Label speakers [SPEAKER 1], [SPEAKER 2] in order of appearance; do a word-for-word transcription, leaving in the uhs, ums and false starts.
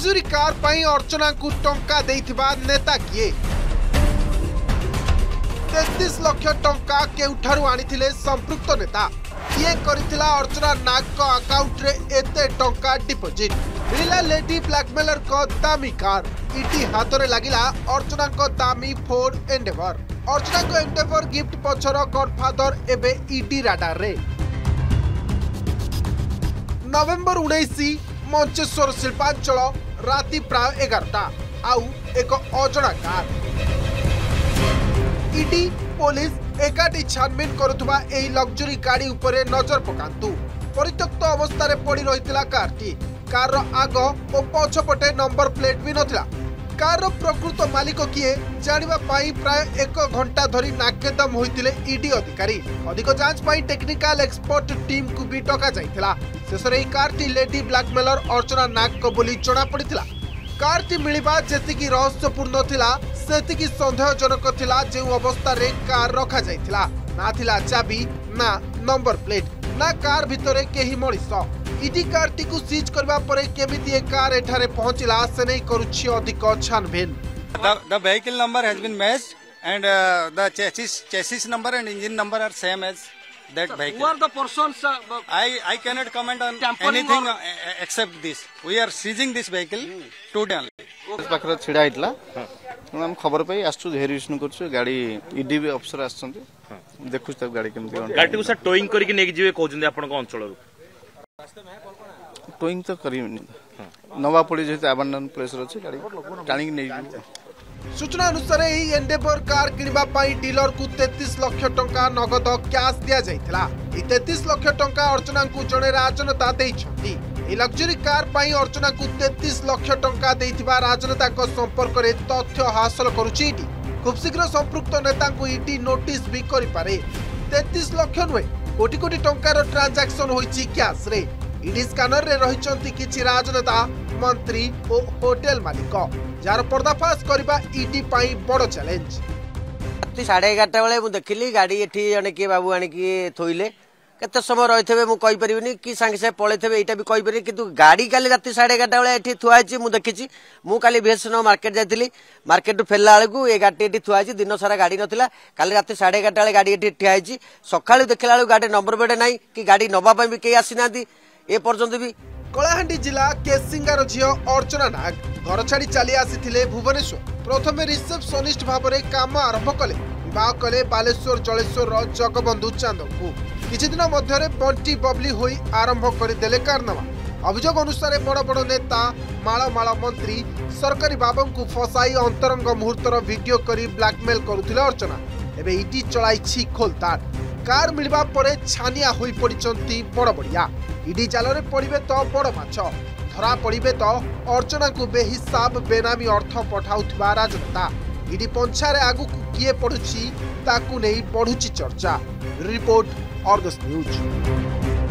[SPEAKER 1] Luxury car पाई अर्चना को टंका देइथिबा नेता किए तैंतीस लाख टंका केउठारु आनिथिले संपृक्त नेता किए करिथिला अर्चना नाग को अकाउंट रे एते टंका डिपोजिट मिला लेडी ब्लैकमेलर को दामी कार इटी हाथ रे लागिला अर्चना को दामी फोर्ड एंडेवर अर्चना को एंडेवर गिफ्ट पछर गॉडफादर एबे ईडी राडार रे नवेम्बर उन्नीस मंचेश्वर शिल्पांचल राति प्राय एगारटा आउ एक अजଣା कार ईडी पुलिस एकाठी छानबीन करुवा एही लग्जरी गाड़ी उपरे नजर पकांतु परित्यक्त अवस्था रे पड़ी रहितला कारटी कार रो आग और पछपटे नंबर प्लेट भी नथिला कार रो प्रकृत मालिक किए जानिबा पाई प्राय एक घंटा धरी नाकेदम होइतिले ईडी अधिकारी अधिक जांच पाई टेक्निकल एक्सपर्ट टीम को भी टका जाइथिला शेषरे कारटी लेडी ब्लैकमेलर अर्चना नाग को बोली जणा पड़िथिला कारटी मिलिबा जेतिकी रहस्यपूर्ण थिला सेतिकी संदेहजनक थिला जे अवस्था रे कार रखा जाइथिला ना थिला चाबी ना नंबर प्लेट ना कार भितरे केही मଣିଷ ईडी कारटी को सीज करबा परे केमिति ए कार एठारे पहुंचिला से नै करूछि अधिक छानबीन
[SPEAKER 2] the vehicle number has been matched and uh, the chassis chassis number and engine number are same as that vehicle.
[SPEAKER 3] Who are the persons? Uh,
[SPEAKER 2] I I cannot comment on anything uh, except this. We are seizing this vehicle today only.
[SPEAKER 4] पाखर छिड़ा आइतला हम खबर पाई आसु verification करछु गाड़ी ED भी अफसर आछंती देखु त गाड़ी केमति
[SPEAKER 5] गाड़ी को सर टोइंग करके नेक जिवे कहउछन आपन को अंचल रु
[SPEAKER 4] टोइंग तो करिवनी नवा पड़ी जेते अबंडन प्लेस रछि गाड़ी टाणी नै
[SPEAKER 1] सूचना अनुसार एही एंडेवर कार किनिबा पाई डीलर को तैंतीस लाख टंका नगद कैश दिया जाइथिला ए तैंतीस लाख टंका अर्चना को जणे राजनेता देइछंती ए लग्जरी कार पाई अर्चना को तैंतीस लाख टंका देइथिबा राजनेता को संपर्क रे तथ्य हासिल करूची ईडी खूब शीघ्र संपृक्त नेता को ईडी नोटिस भी करि पारे तैंतीस लाख नुए कोटी कोटी टंकार ट्रांजैक्शन होईची कैश रे ईडी स्कैनर रे रहिचंती किछि राजनेता मंत्री और होटल मालिक जार पर्दाफाश करबा ईडी पाई बड़ चैलेंज
[SPEAKER 3] राति साढ़े एगारटा बेले मु देखिली गाड़ी एठी जने के बाबू आनी की थोइले केते समय रहिथबे मु कहि परिबिनी कि संगे से पळेथबे एटा भी कहि परिबिनी किंतु गाड़ी काली राति साढ़े एगारटा बेले एठी थुआइची मु देखिची मु काली भेसनो मार्केट जाइतिली मार्केट फेरला बेलकू ए गाड़ी एठी थुआइची दिन सारा गाड़ी नथिला काली राति साढ़े एगारटा बेले गाड़ी एठी ठियाइची सकाळु देखला बेलकू गाड़ी नंबर प्लेट नाही कि गाड़ी नबा पई भी के आसीनांती ए पर्यंत भी
[SPEAKER 1] कलाहांडी जिला केसिंगार झियो अर्चना नाग घर छाड़ी चली आसी भुवनेश्वर प्रथमे रिसेप्शनिस्ट भाव में काम आरंभ कले विवाह कले बालेश्वर जलेश्वर जगबंधु चांद को किछि दिन मध्य बंटी बबली होई आरंभ करदेले कारनामा अभियोग अनुसार बड़ बड़ नेता माल माल मंत्री सरकारी बाबू को फसाई अंतरंग मुहूर्तर वीडियो करी ब्लैकमेल करुथिले अर्चना एबे ईडी चलाइछि खोलताड़ कार मिलबा परे छानिया होई पड़िचंती बड़ बड़िया ईडी जालरे पड़िबे तो बड़ माछ धरा पड़िबे तो अर्चना को बेहिसाब बेनामी अर्थ पठाउथिबा राजनेता ईडी पंछारे आगु किए पड़ुछि ताकू नै बढ़ुछि चर्चा रिपोर्ट अर्गस न्यूज।